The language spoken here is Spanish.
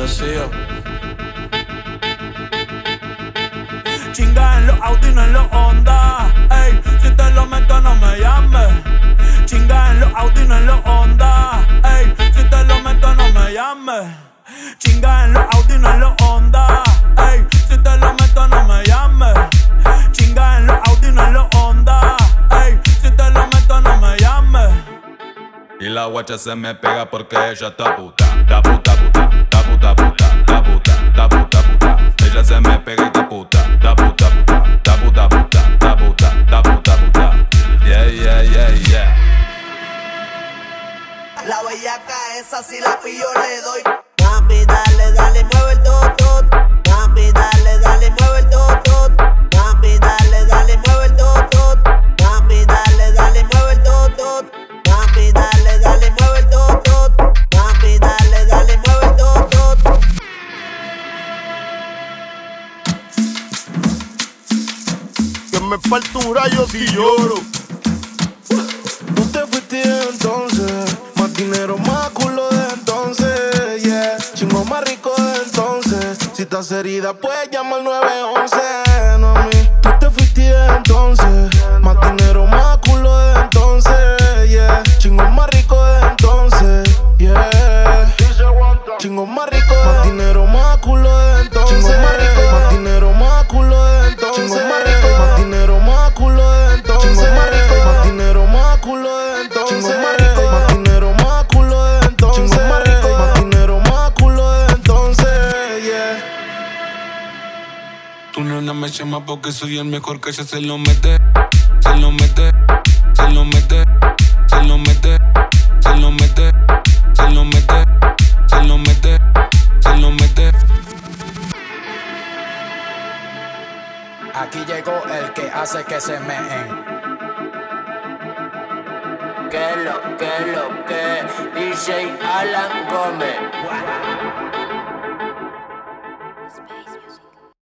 vacío. Chinga en los Audi, no en los Honda. Ey, si te lo meto no me llames. Chinga en los Audi, no en los Honda. Ey, si te lo meto no me llames. Chinga en los Audi, no en los Honda. Ey, si te lo meto no me llames. Chinga en los Audi, no en los Honda. Ey, si te lo meto no me llames. Y la guacha se me pega porque ella está puta, está puta, puta, está puta, puta, está puta, está puta, puta. Ella se me pega y está puta, está puta, puta, está puta, puta, está puta, está puta, puta. Yeah, yeah, yeah, yeah. La bellaca esa si la pillo le doy. Mami, dale, dale, mueve el tot. Mami, dale, dale, mueve el tot. Mami, dale, dale, mueve el tot. Mami, dale, dale, mueve el tot. Mami, dale, dale, mueve el tot. Mami, dale, dale, mueve el tot. Que me falta un rayo si lloro. Tú te fuiste entonces, más dinero, más culo de entonces, yeah. Chingo más rico de entonces. Si estás herida, puedes llamar al 911, no a mí. Tú te fuiste entonces, más dinero, más culo de entonces, yeah. Chingo más rico de entonces, yeah. Chingo más rico, más dinero, más culo de entonces. Chingo más rico, más dinero, más culo de entonces. Chingo más rico, más dinero, más culo de entonces. Chingo más rico, más dinero, más culo de entonces. Chingo más rico, más dinero, más culo de entonces. Chingo más rico, más dinero, más culo de entonces, yeah. Tu nena me llama porque soy el mejor que ella se lo mete. Se lo mete, se lo mete, se lo mete, se lo mete, se lo mete, se lo mete, se lo mete. Aquí llegó el que hace que se meen. Que DJ Alan Gómez.